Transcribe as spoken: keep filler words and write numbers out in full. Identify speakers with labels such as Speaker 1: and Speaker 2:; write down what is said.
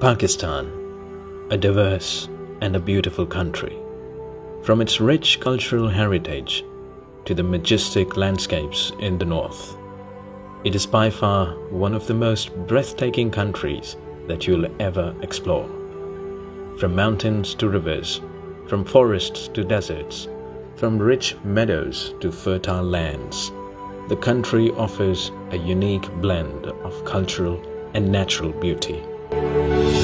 Speaker 1: Pakistan, a diverse and a beautiful country. From its rich cultural heritage to the majestic landscapes in the north, it is by far one of the most breathtaking countries that you'll ever explore. From mountains to rivers, from forests to deserts, from rich meadows to fertile lands, the country offers a unique blend of cultural and natural beauty.